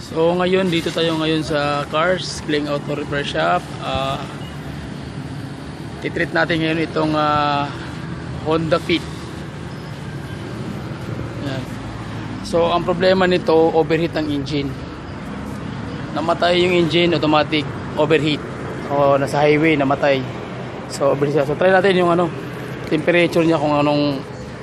So ngayon dito tayo ngayon sa Cars Kling Auto Repair Shop. Titreat natin ngayon itong Honda Fit. Yan. So ang problema nito, overheat ang engine. Namatay yung engine, automatic overheat. O nasa highway namatay. So overheat siya. So try natin yung temperature niya kung anong.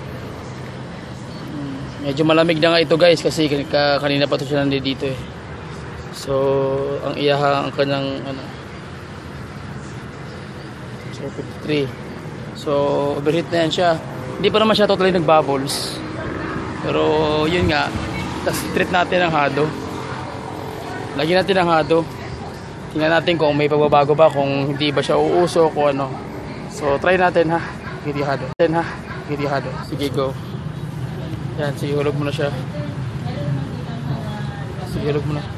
Medyo malamig na nga ito guys kasi kanina pa ito siya nandito eh. So ang iyaha ang kanyang so 53. So overheat na yan siya. Hindi pa naman siya totally nagbubbles. Pero yun nga, tapos treat natin ang hado. Lagyan natin ang hado. Tingnan natin kung may pagbabago ba, kung hindi ba siya uusok o ano. So try natin ha. Gidi hado. Sige go. Yan, sige hulog mo na siya. Sige hulog mo na.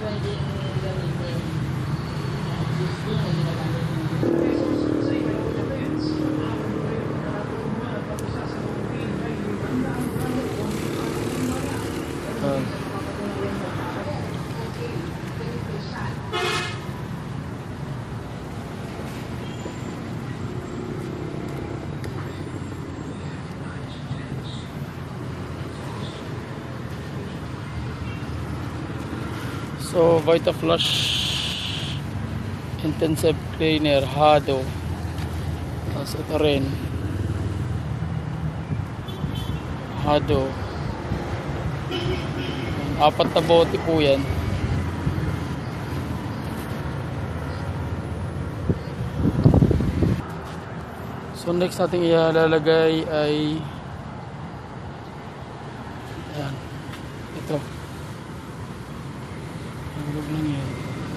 So VitaFlush Intensive Cleaner Hado. Tapos ito rin Hado. 4 na bote po yan. So next natin ilalagay ay yan, ito. Hulog lang yan.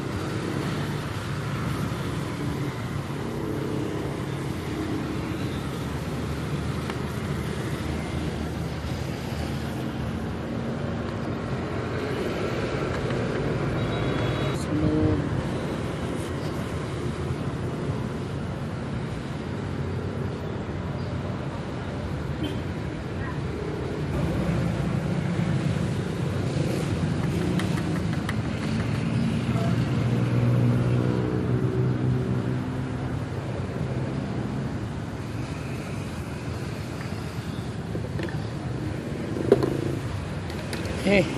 Sunod. Eh.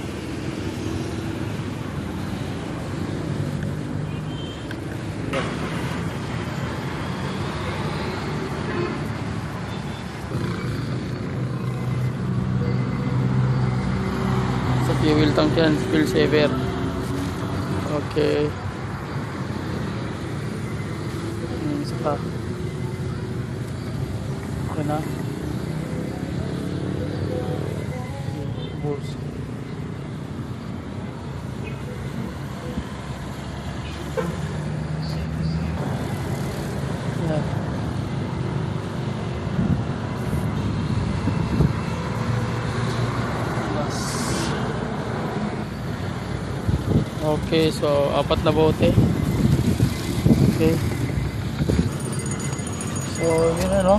Sa fuel tank yan, fuel saver. Okay. Isa pa. Okay na. Bulls. Okay, so 4 na bote. Okay. So, yun na, no?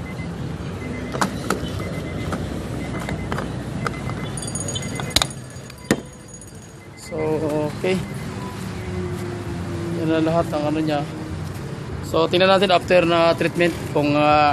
So, okay. Yan na lahat ang niya. So, tingnan natin after na treatment kung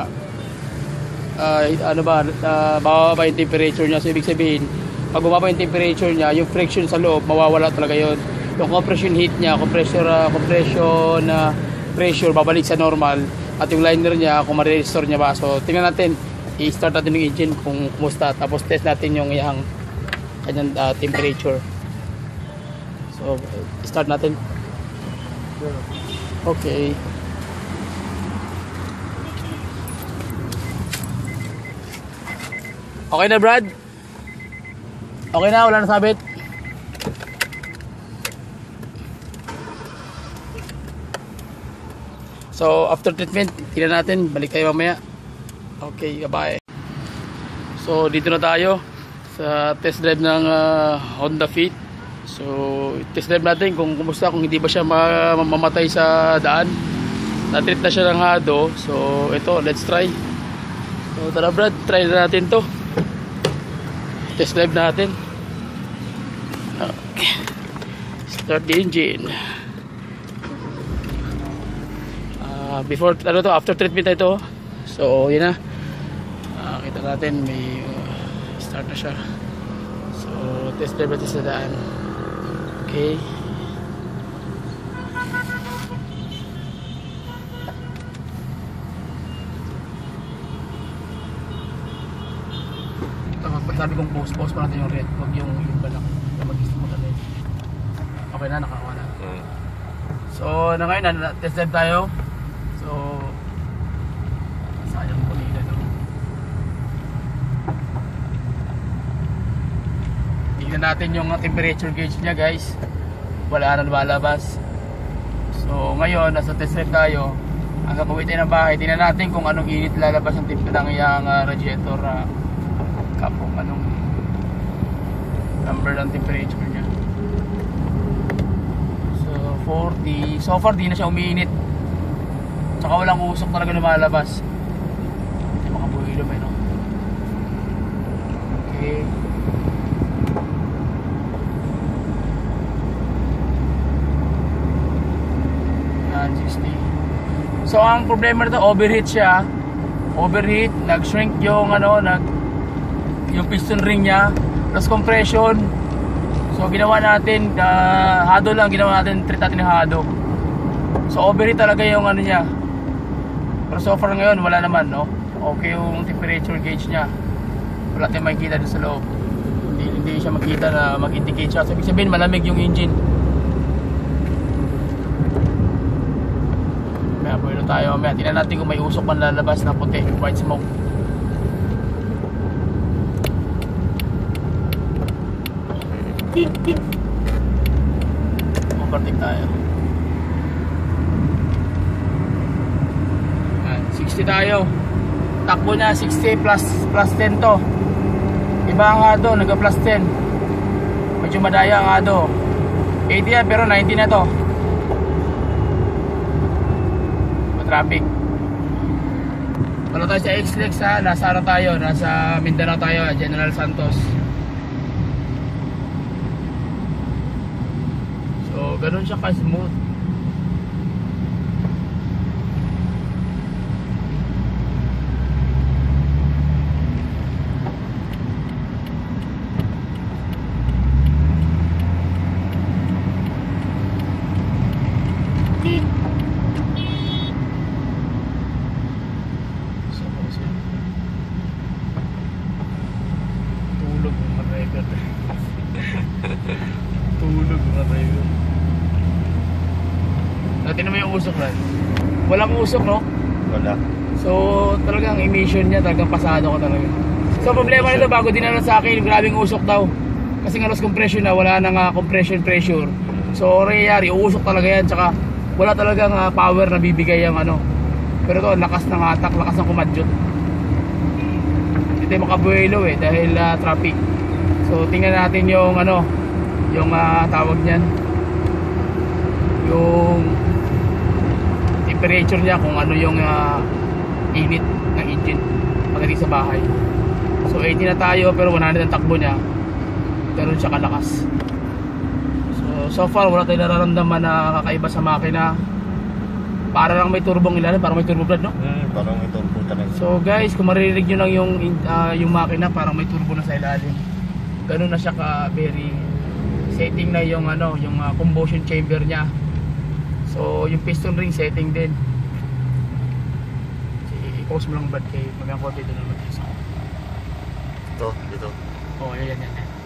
bababa yung temperature niya. So, ibig sabihin, pag bumaba yung temperature niya, yung friction sa loob, mawawala talaga yun. Yung compression heat niya, compression pressure, babalik sa normal. At yung liner niya, kung ma-restore niya ba. So, tingnan natin, i-start natin yung engine kung kumusta. Tapos, test natin yung kanyang temperature. So, start natin. Okay. Okay na, Brad? Okay na, wala na sabit. So after treatment, tingnan natin, balik tayo mamaya. Okay, bye. So dito na tayo sa test drive ng Honda Fit. So test drive natin kung kumusta, kung hindi ba siya mamamatay sa daan. Na-treat na siya ng hado. So ito, let's try. So tara Brad, try na natin to. Test drive natin. Okay. Start the engine. Before ano to, after treatment na ito. So yun na. Kita natin may start na siya. So test drive natin sa daan. Okay. Sabi kong pause pa natin yung red, huwag yung balak na mag-isip mo natin. Okay na, nakakuha na. So na ngayon, test drive tayo. So sayang po nila no. Tingnan natin yung temperature gauge niya guys. Wala na lumalabas. So ngayon, nasa test drive tayo. Ang gagawin tayo ng bahay, tingnan natin kung anong init lalabas ng ng iyang radiator kung anong number ng temperature niya. So 40. So far di na siya umiinit. Tsaka walang usok talaga lumalabas. Makabuhilo ba no? Okay. Yan 60. So ang problema nito, overheat siya. Overheat, nag-shrink yung yung piston ring niya, plus compression. So ginawa natin hado lang, ginawa natin, treat natin ng hado. So overheat talaga yung niya. Pero so far ngayon wala naman no. Okay yung temperature gauge niya. Wala tayong makikita dun sa loob. Hindi siya makita na mag-indicate siya. So ibig sabihin malamig yung engine. May abuelo tayo. Tingnan natin kung may usok man lalabas na puti, white smoke. Overtake tayo. 60 tayo. Takbo na 60 plus 10 to. Iba nga do, nagka plus 10. Medyo madaya nga do. 80 yan pero 90 na to. Traffic. Wala tayo sa X-Lex ha. Nasa ano tayo? Nasa Mindanao tayo, General Santos. So ganun siya ka-smooth. Tulog mga driver. Tulog mga driver. Natin naman yung usok rin. Walang usok no? Wala. So talagang emission niya, talagang pasado ko talaga. So problema nito, bago dinala sa akin, grabing usok daw. Kasi nga loss compression na, wala nang compression pressure. So reyari, uusok talaga yan. Tsaka wala talagang power na bibigay yung Pero to, lakas ng hatak, lakas ng kumadyot. Hindi tayo makabuelo dahil traffic. So tingnan natin yung yung tawag niyan, yung temperature niya, kung ano yung init ng engine pagdating sa bahay. So 80 na tayo pero 100 ang takbo niya. Ganun siya kalakas. So far wala tayong nararamdaman na kakaiba sa makina. Para lang may turbong ilalim, parang may turbo pad no? Parang may turbo talaga. So guys, kung maririnig nyo lang yung makina, parang may turbo na sa ilalim. Ganun na siya ka very setting na yung yung combustion chamber niya. So yung piston ring setting din. I-pause mo lang bad kay mag-angkot dito naman. Dito. Oh, yan.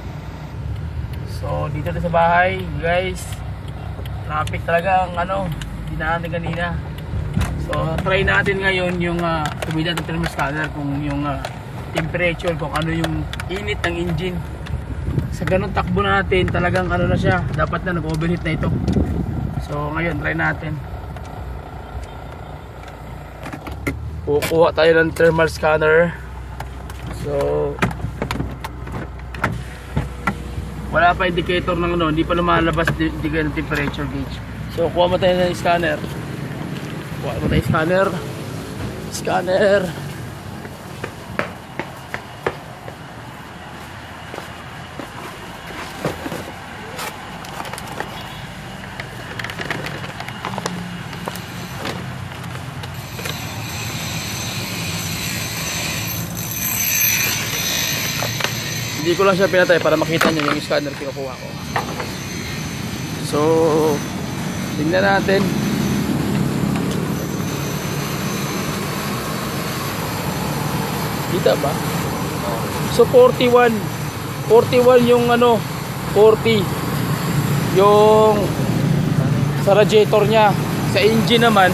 So dito na sa bahay, guys. Traffic talaga ang dinaanan kanina. So try natin ngayon yung tumida ng thermal scanner kung yung temperature, kung ano yung init ng engine. Sa ganun takbo natin, talagang na siya, dapat na nag-overheat na ito. So ngayon try natin. Kukuha tayo ng thermal scanner. So wala pa indicator ng hindi pa lumalabas ng temperature gauge. So kuha mo tayo ng scanner. Scanner. Hindi ko lang siya pinatay para makita nyo yung scanner kinukuha ko. So, tingnan natin. Kita ba? So 41 yung ano, 40 yung sa radiator nya. Sa engine naman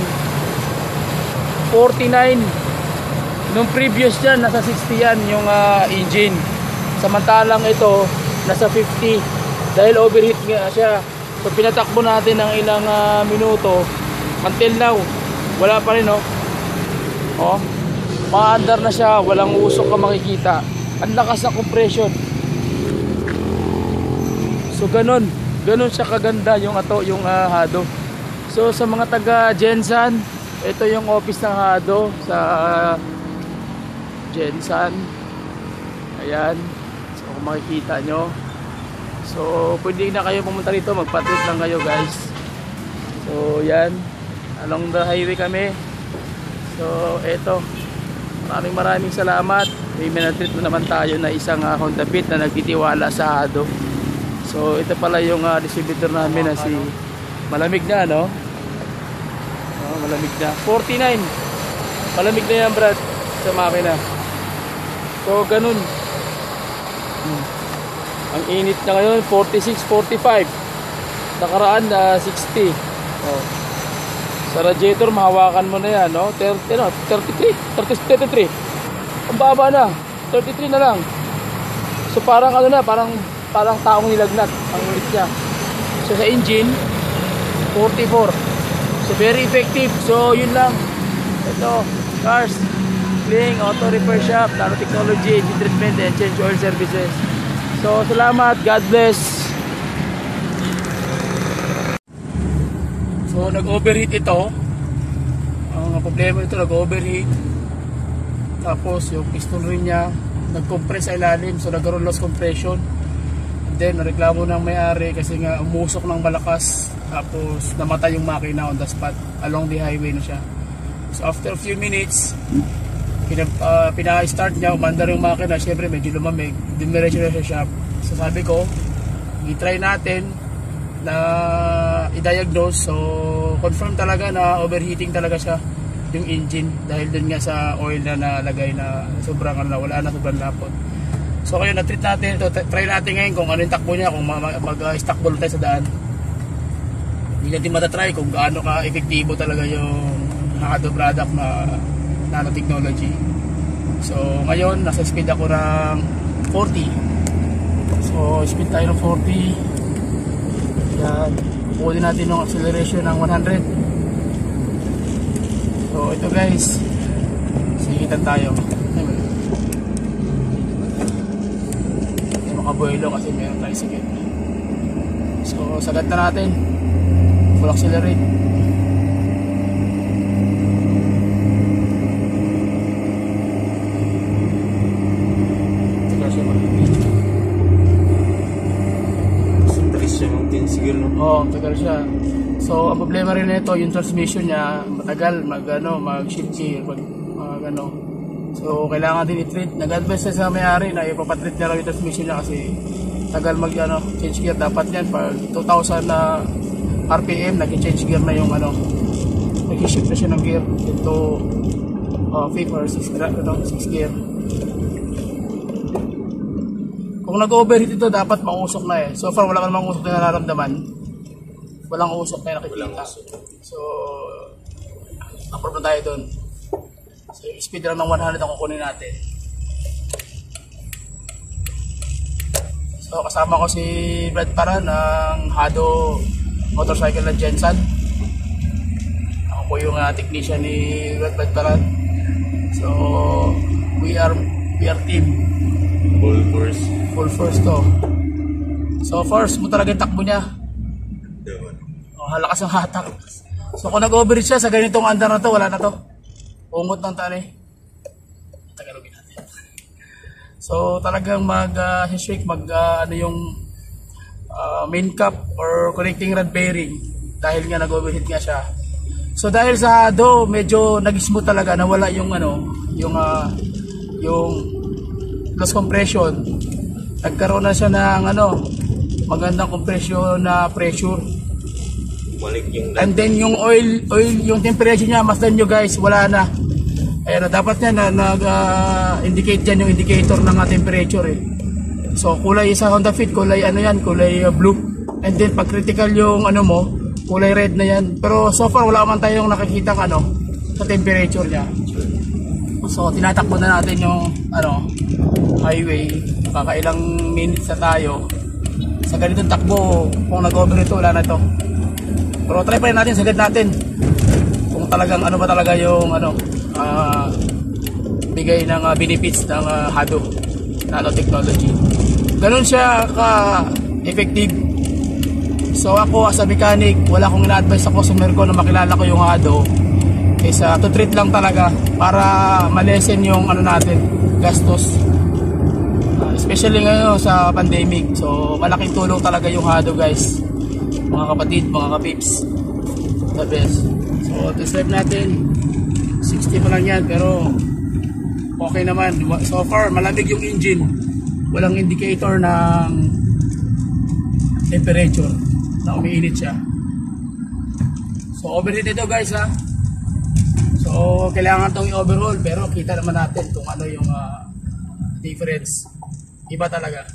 49. Nung previous dyan nasa 60 yan yung engine. Samantalang ito nasa 50 dahil overheat nga siya. So pinatakbo natin ng ilang minuto. Until now wala pa rin, oh. Oh, maandar na siya, walang usok ka makikita. Ang lakas ng compression. So ganun siya kaganda yung Hado. So sa mga taga Gensan, ito yung office ng Hado sa Gensan. Ayan. So kung makikita nyo. So pwede na kayo pumunta rito, magpa-trip lang kayo guys. So yan, along the highway kami. So eto, maraming salamat. May minatreat na naman tayo na isang Honda Beat na nagtitiwala sa Hado. So ito pala yung distributor namin na si malamig na, no? Oh, malamig na 49. Malamig na yan, Brad, sa makina. So ganun. Ang init na ngayon 46, 45. Nakaraan na 60. Oh. Sa radiator mahawakan mo na yan, no? 33. Ang baba na. 33 na lang. So parang ano na, parang taong nilagnat ang ulit niya. So sa engine 44. So very effective. So yun lang. Ito, Cars Kling Auto Repair Shop, nanotechnology, engine treatment and change oil services. So salamat, God bless. So nag-overheat ito. Ang problema ito, nag-overheat. Tapos yung piston rin niya nag-compress sa ilalim, so nagkaroon loss compression. And then nareklamo ng may-ari kasi nga umusok ng malakas. Tapos namatay yung makina on the spot. Along the highway na siya. So after a few minutes, pina-start niya, umandar yung makina. Siyempre medyo lumamig, dimiretso na sa shop. So sabi ko, i-try natin na i-diagnose. So confirm talaga na overheating talaga siya yung engine dahil dun nga sa oil na nalagay na sobrang wala na, sobrang lapot. So kaya na-treat natin ito. Try natin ngayon kung ano yung takbo niya, kung mag-stock ball tayo sa daan. Hindi natin matatry kung gaano ka efektibo talaga yung Hado product na nanotechnology. So ngayon nasa speed ako ng 40. So speed tayo ng 40. Yan, kukunin natin yung acceleration ng 100. So ito guys, sigitan tayo. Makabuelo kasi meron tayo sigit. So sagat na natin, full accelerate. Tagal siya. So ang problema rin nito, yung transmission niya matagal mag-shift gear So kailangan din i-treat. Nag-advise sa may-ari na ipapatreat niya raw yung transmission niya kasi tagal change gear. Dapat yan pag 2,000 na RPM nag-change gear na yung nag-shift na siya ng gear into 5 or 6 gear. Kung nag-overheat ito, dapat mausok na So far wala ka namang usok na nararamdaman. Walang usok na nakikita. So approve na tayo dun. So yung speed lang ng 100 ang kukunin natin. So kasama ko si Brad Para ng Hado Motorcycle na Gensan. Ako po yung technician ni Brad Para. So we are team. Full force to. So first mo talaga yung takbo niya. Halakas ang hatak. So kung nag-overheat siya sa ganitong andar na to, wala na to. Ungot ng tali. Tagalogin natin. So talagang mag-shake, yung main cap or connecting rod bearing dahil nga nag-overheat nga siya. So dahil sa Hado, medyo nag-smooth talaga, nawala yung loss compression. nagkaroon na siya ng magandang compression na pressure. Balik yung And then yung oil, yung temperature niya, masdan nyo guys, wala na. Ayan, dapat niya nag-indicate dyan yung indicator ng temperature eh. So kulay sa Honda Fit, kulay kulay blue. And then pag critical yung mo, kulay red na yan. Pero so far wala man tayong nakikita sa temperature niya. So tinatakbo na natin yung highway. Kakailang minutes na tayo. Sa ganitong takbo, kung nag-over ito, wala na ito. Pero try pa rin natin, sagad natin. Kung talagang ba talaga yung bigay ng benefits ng Hado nanotechnology. Ganun siya ka-effective. So ako as a mechanic, wala akong ina-advise sa customer ko na makilala ko yung Hado. Isa to treat lang talaga para malesen yung natin, gastos. Especially ngayon sa pandemic. So malaking tulong talaga yung Hado guys. Mga kapatid, mga kapips, the best. So test drive natin, 60 pa lang yan pero okay naman. So far malamig yung engine, walang indicator ng temperature na umiinit siya. So overheat ito guys ha. So kailangan itong i-overhaul pero kita naman natin kung ano yung difference. Iba talaga.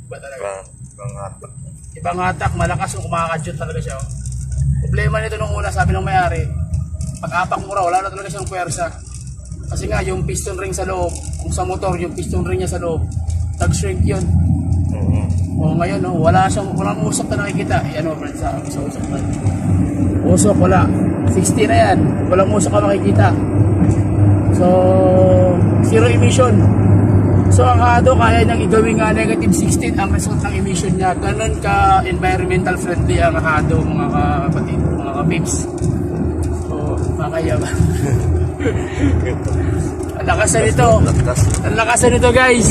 Ibang hatak, malakas yung kumakadyot talaga siya. Problema nito nung una, sabi ng may-ari, pag-apak mo raw, wala na talaga siyang puwersa. Kasi nga, yung piston ring sa loob, kung sa motor, yung piston ring niya sa loob, nag-shrink yun. O ngayon, walang usok na nakikita. Yan friends, sa usok na. Usok, wala. 60 na yan. Walang usok ka makikita. So, zero emission. So ang Hado kaya niyang igawing negative 16 ang result ng emission niya. Ganun ka environmental friendly ang Hado mga kapatid, mga kapips. So makaya ba? Ang lakasan nito guys.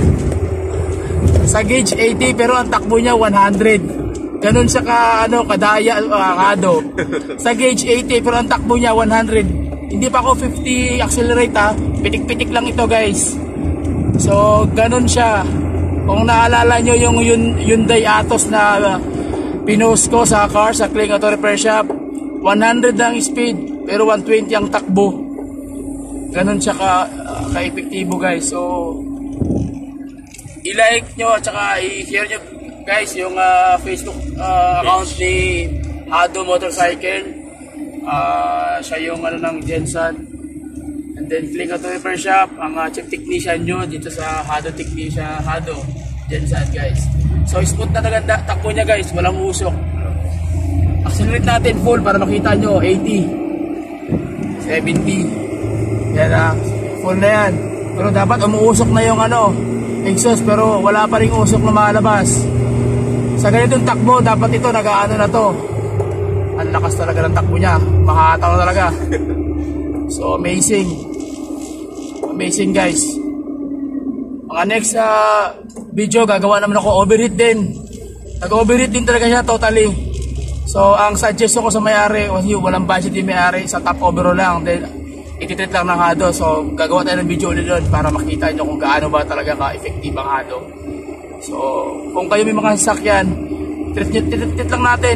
Sa gauge 80 pero ang takbo niya 100. Ganun siya kadaya Hado. Sa gauge 80 pero ang takbo niya 100. Hindi pa ako 50 accelerate ha. Pitik-pitik lang ito guys. So, ganun siya. Kung naalala nyo yung Hyundai Atos na pinost ko sa Kling Auto Repair Shop, 100 ang speed, pero 120 ang takbo. Ganun siya ka-epektibo guys. So, i-like nyo at saka i-share nyo guys yung Facebook account ni Hado Motorcycle. Siya yung ng Jensen. And then Kling Auto Repair Shop, ang chief technician nyo dito sa Hado Jensen guys. So smooth na talaga takbo niya guys, walang usok. Accelerate natin full para makita nyo, 80, 70. Yan full na yan. Pero dapat umuusok na yung exhaust pero wala pa ring usok na malabas. Sa ganitong takbo, dapat ito nag-aano na to. Ang lakas talaga ng takbo niya, makakataw na talaga. So amazing guys. Mga next video gagawa naman ako overheat din. Nag-overheat din talaga siya totally. So ang suggest ko sa may-ari, kasi walang budget yung may-ari, sa top overall lang, then ititreat lang ng Hado. So gagawa tayo ng video ulit doon para makita nyo kung gaano ba talaga ka-effective ang Hado. So kung kayo may mga sasakyan, treat lang natin.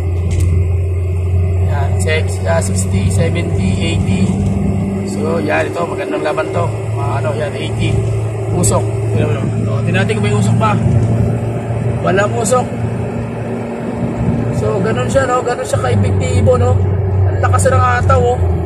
Yan, 60, 70, 80. So yan, ito magandang laban to. Yan 80. Usok. Tinatin ko may usok pa. Walang usok. So ganun siya ganun siya ka-epektibo Ang lakas ng ataw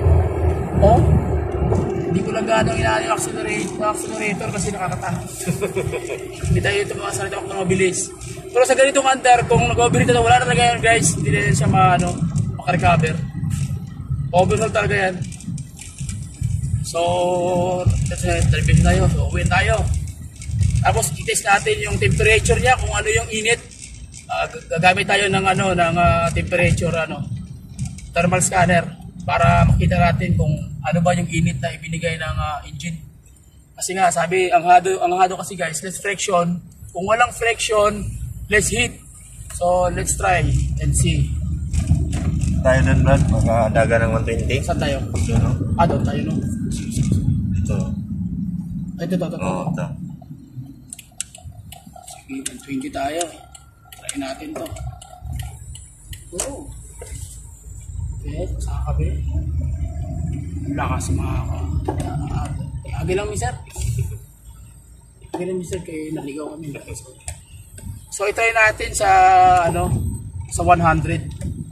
Hindi ko lang ganong inaano yung accelerator kasi nakakatakot. Hindi tayo ito mga salita ko na mabilis. Pero sa ganitong under, kung nag-overheat na wala na talaga yan guys, hindi na siya makarecover. Overhaul talaga yan. So, television tayo. So, uwiin tayo. Tapos, i-test natin yung temperature niya, kung ano yung init. Gagamit tayo ng temperature, thermal scanner para makita natin kung ano ba yung init na ibinigay ng engine. Kasi nga, sabi, ang Hado kasi guys, less friction. Kung walang friction, less heat. So, let's try and see. Tayo doon, Brad, makadaga ng 120. Saan tayo? Doon tayo, Ito. Ito. Oo, ito. 20 tayo. Try natin to. Oh. Okay, saan ka ba? Lakas mga ka. Agi lang mister. Agi lang mister kay naligaw kami. So itry natin sa sa 100.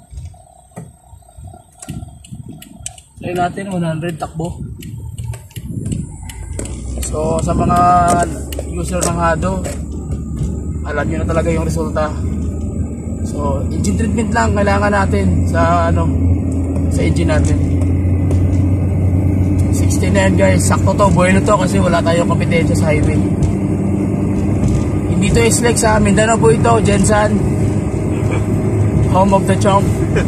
Try natin 100 takbo. So sa mga user ng Hado, alam nyo na talaga yung resulta. So engine treatment lang kailangan natin sa sa engine natin. 69 guys, sakto to, bueno to kasi wala tayong kompetensya sa highway. Hindi to SLEX sa Mindanao po ito, Jensan. Home of the Chomp.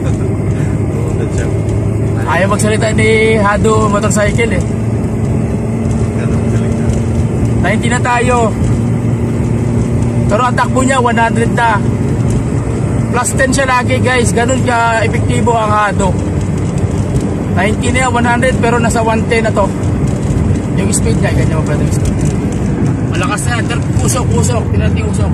Ayaw magsalita ni Hado motorcycle eh. 90 na tayo. Pero ang takbo niya 100 na. Plus 10 siya lagi guys. Ganun ka epektibo ang Hado. 90 na yan, 100 pero nasa 110 na to. Yung speed niya, ganyan mo brother. Malakas na yan. Usok. Pinating usok.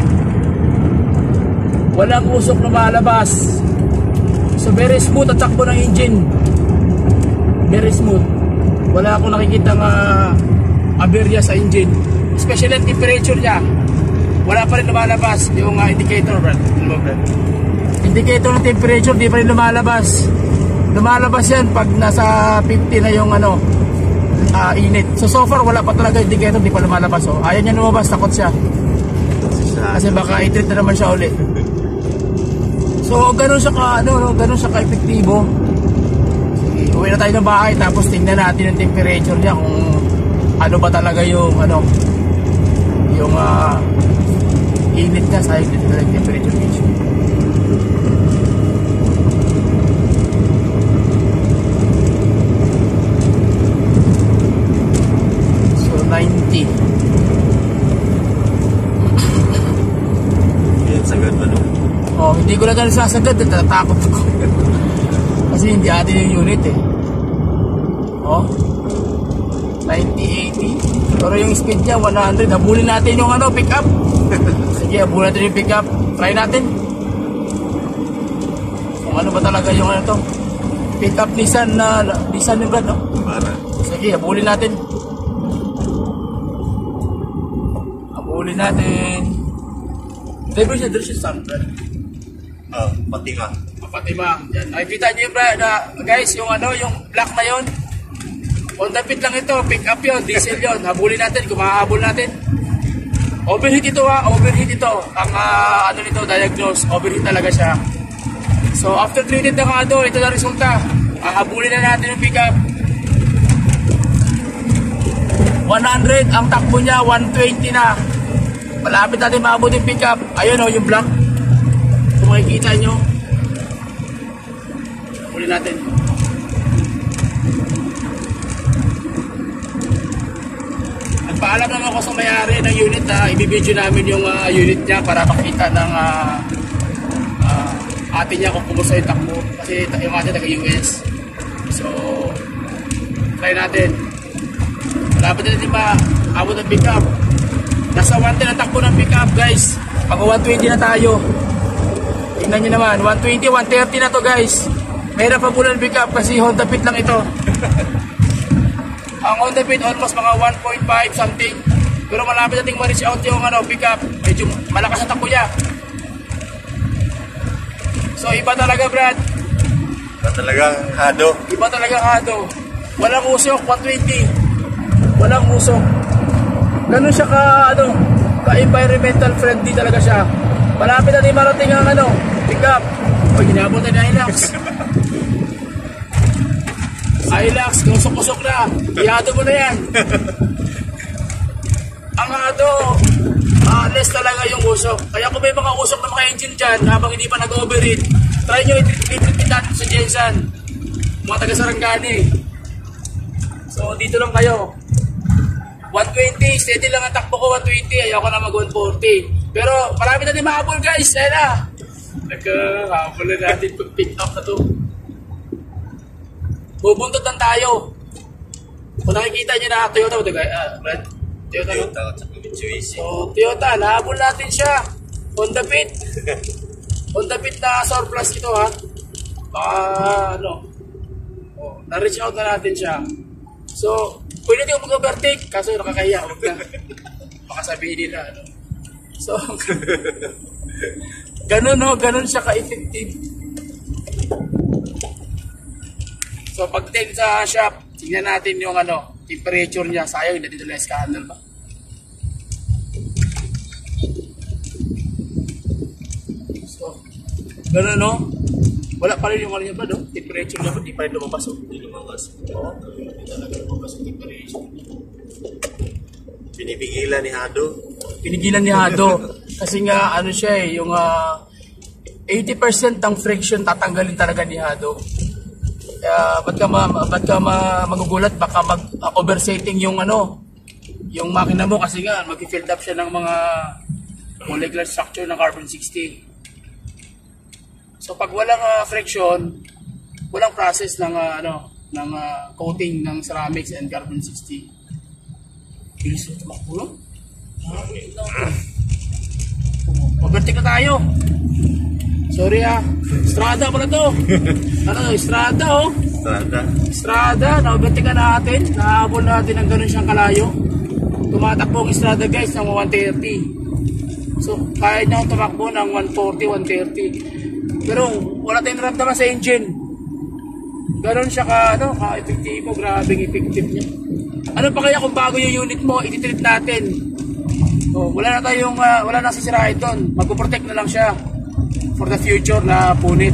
Walang usok na malabas. So very smooth ang takbo ng engine. Very smooth. Wala akong nakikita aberya sa engine. Especially ang temperature niya. Wala pa rin lumalabas yung indicator, brad. Indicator ng temperature, di pa rin lumalabas. Lumalabas yan pag nasa 50 na yung init. So far wala pa talaga indicator, di pa lumalabas. So ayaw niya lumabas, takot siya. Kasi baka i-treat na naman siya ulit. So ganun siya ganun siya ka-epektibo. Uwi na tayo ng bahay tapos tingnan natin yung temperature niya kung ano ba talaga yung yung init niya sa temperature gauge. So 90. Yan sagad ba no? Oh, hindi ko na ganun sasagad, natatakot ako. Kasi hindi atin yung unit eh. Oh. 90-80. Pero yung speed niya 100. Habulin natin yung pick up. Sige, habulin natin yung pick up. Try natin. Kung ano ba talaga yung pick up Nissan yung brand, no? Para. Sige, habulin natin. Habulin natin. Driver siya sound, brand. Pati nga. Patima. Yan. Nakikita niyo guys, yung yung black na yon. On the pit lang ito, pick up yon, diesel yon. Habulin natin, kung makahabol natin. Overheat ito overheat ito. Ang nito, diagnose, overheat talaga siya. So after treated na ito na resulta. Habulin na natin yung pick up. 100, ang takbo niya, 120 na. Malapit natin maabot yung pick up. Ayun yung black. Kung makikita nyo. Habulin natin. Paalam naman ako sa may-ari ng unit na ibibidyo namin yung unit niya para makita ng ate niya kung kumusta yung takbo. Kasi yung ate taga-US. So, try natin. Malapit na natin maabot ng pick-up. Nasa 110 ang takbo ng pick-up guys. Pag 120 na tayo. Tingnan nyo naman. 120, 130 na to guys. Mahirap pa mula ng pick-up kasi Honda Fit lang ito. Ang Honda Fit almost mga 1.5 something. Pero malapit nating ma-reach out yung pick-up. Medyo malakas ang takbo niya. So iba talaga brad. Iba talagang Hado. Iba talagang Hado. Walang usok, 120. Walang usok. Ganun siya ka-environmental friendly talaga siya. Malapit natin marating ang pick-up. O ginabot na Hilux. Hilux, usok-usok na. Ihado mo na yan. Ang Hado, less talaga yung usok. Kaya kung may mga usok na mga engine dyan, habang hindi pa nag-overheat, try nyo i-treat natin sa Jensan. Mga taga-Sarangani. So, dito lang kayo. 120, steady lang ang takbo ko, 120. Ayoko na mag-140. Pero, marami natin mahabol guys. Ayan na. Nagkahabol na natin pag pick up na to. Bubuntot lang tayo. Kung nakikita nyo na Toyota, Brad, Toyota, no? Toyota at saka Mitsubishi. So, Toyota, nahabol natin siya. Honda Fit. Honda Fit na surplus ito, ha? Baka, ano, na-reach out na natin siya. So, pwede din mag-overtake, kaso nakakahiya. Huwag na. Baka sabihin nila, ano. So, ganun, no? Ganun siya ka-effective. So, pagdating sa shop, tingnan natin yung, ano, temperature niya. Sayang, hindi dito na scanner ba? So, ganun, no? Wala pa rin yung ano niya ba, no? Temperature niya ba? Di pa rin lumabas, oh. Hindi lumabas. Oo. Hindi talaga lumabas yung temperature. Pinipigilan ni Hado. Pinigilan ni Hado. Kasi nga, ano siya eh, yung 80% ng friction tatanggalin talaga ni Hado. Kaya, ba't ka magugulat? Baka mag-oversetting yung ano, yung makina mo kasi nga, mag-fill up siya ng mga molecular structure ng carbon 60. So pag walang friction, walang process ng ng coating ng ceramics and carbon 60. Bilis ito tumakbo. Overtake na tayo. Sorry Strada pala to. Ano, Strada oh. Strada, na-overtake na natin. Nahabol natin ng ganun siyang kalayo. Tumatakbo ang Strada guys ng 130. So kaya niya tumakbo ng 140, 130. Pero wala tayong naramdaman sa engine. Ganon siya ka-efektibo. Grabing effective niya. Ano pa kaya kung bago yung unit mo, iti-treat natin. Oh, wala na sisirain doon. Magpo-protect na lang siya for the future na punit.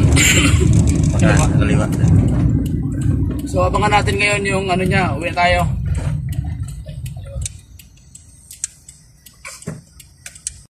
Kaliwa. So abangan natin ngayon yung ano niya. Uwi na tayo.